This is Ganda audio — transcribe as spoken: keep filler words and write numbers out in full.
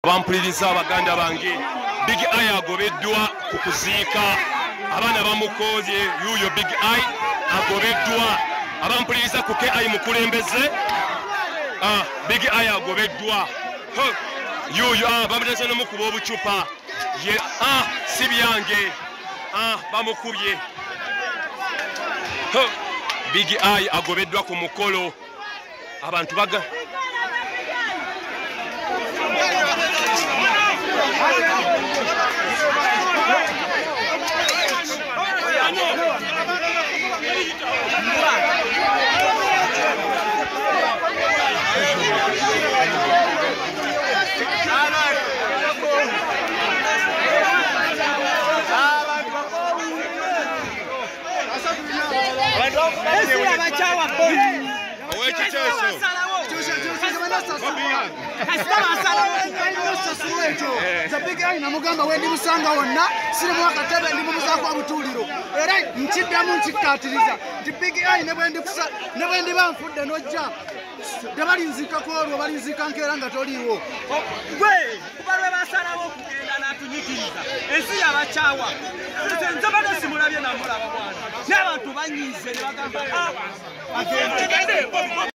bampuliriza abaganda bange Big Eye agobeddwa ku kuziika abaana bamukoze yuyo Big Eye agobeddwa abampuliriza ku K I mukulembeze ah Big Eye agobeddwa yuyo ah bamutese nomukuba obucupa ye ah sibyange ah bamukubye Big Eye agobeddwa ku mukolo abantu baga Big Eye namugamba wendi musanga wonna siri mwakatebe ndi mumuzaako amutuliro era nkiddamu nkikkaatiriza nti Big Eye ne bwendi kusa ne bwendi banfudde n'ojja tebalinzikako olwo balinzika nkeera nga toliiwo gwe kuba lwe basalawo okugenda n'atunyikiriza ensi yabakyawa nze bado simulabye namulaba bwana n'abantu banyiize ne bagamba agende